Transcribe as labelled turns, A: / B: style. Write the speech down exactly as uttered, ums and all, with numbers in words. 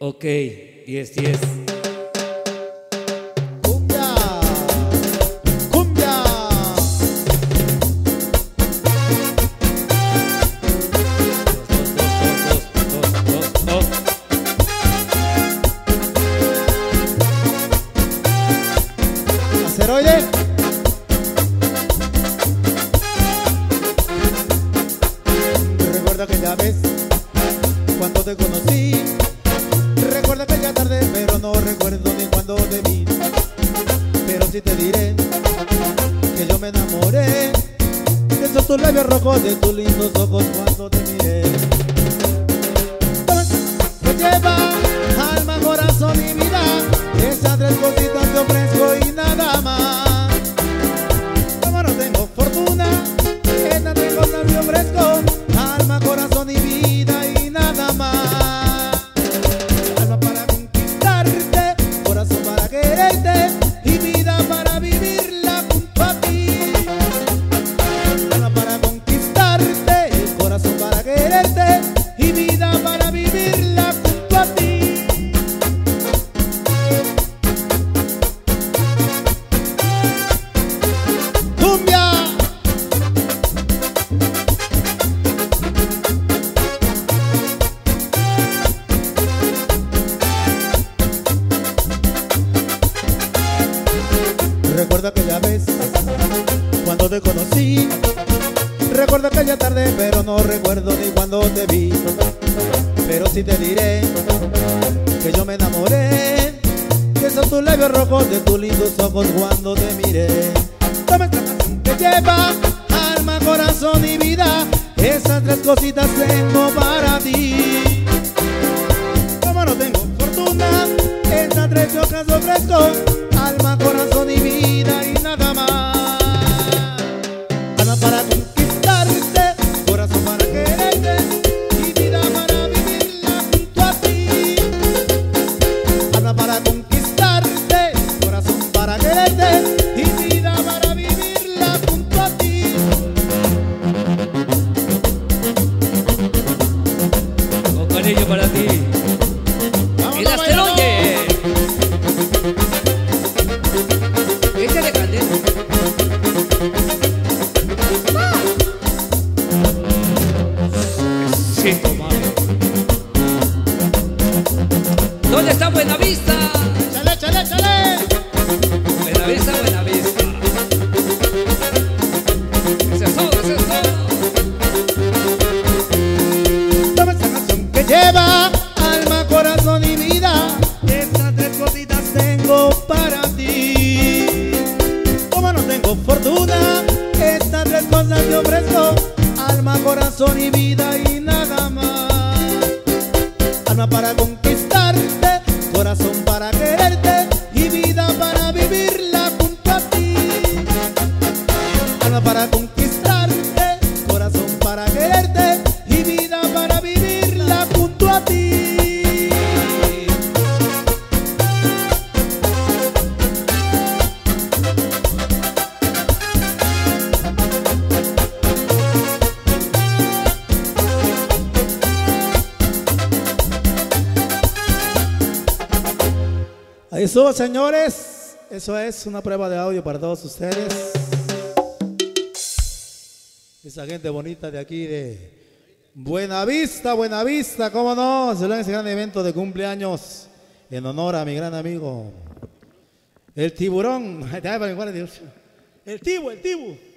A: Ok, diez, diez.
B: Cumbia, cumbia.
A: Dos, dos, dos, dos, dos, dos.
B: Aceroide. Recuerda aquella vez cuando te conocí. Recuerda aquella tarde, pero no recuerdo ni cuándo te vi. Pero sí te diré que yo me enamoré de esos tus labios rojos, de tus lindos ojos cuando te miré. Me lleva alma, corazón y vida, esas tres cositas te ofrezco y nada más. Como no tengo fortuna, esas tres cosas te ofrezco, alma, corazón y vida y nada más. Alma para conquistarte, corazón para quererte y vida para vivirla junto a ti. Alma para conquistarte, corazón para quererte y vida para vivirla junto a ti. ¡Cumbia! Recuerda aquella vez cuando te conocí. Recuerda aquella tarde, pero no recuerdo ni cuando te vi. Pero sí te diré que yo me enamoré de esos tus labios rojos, de tus lindos ojos cuando te miré. Toma esta canción que lleva alma, corazón y vida, esas tres cositas tengo para ti. Como no tengo fortuna, estas tres cosas ofrezco, alma, corazón y vida y nada más. Alma para conquistarte, corazón para quererte y vida para vivirla junto a ti. Alma para conquistarte, corazón para quererte y vida para vivirla junto a ti.
A: Con cariño para ti.
B: Vámonos,
A: El asteroide. Échale candela. Sí, mami. ¿Dónde está Buenavista?
B: ¡Chale, chale, chale!
A: Buenavista, Buenavista. Ese es todo, ese es todo.
B: Toma esta canción que lleva alma, corazón y vida, estas tres cositas tengo para ti. Como no tengo fortuna, estas tres cosas te ofrezco, alma, corazón y vida y nada más. Alma para conquistarte, corazón para quererte y vida para vivirla junto a ti. Alma para conquistarte, corazón para quererte y vida para vivirla junto a ti. Ahí estuvo, señores. Eso es una prueba de audio para todos ustedes. Esa gente bonita de aquí de Buenavista, Buenavista, cómo no, se lo ese gran evento de cumpleaños en honor a mi gran amigo el tiburón, el tibu, el tibu.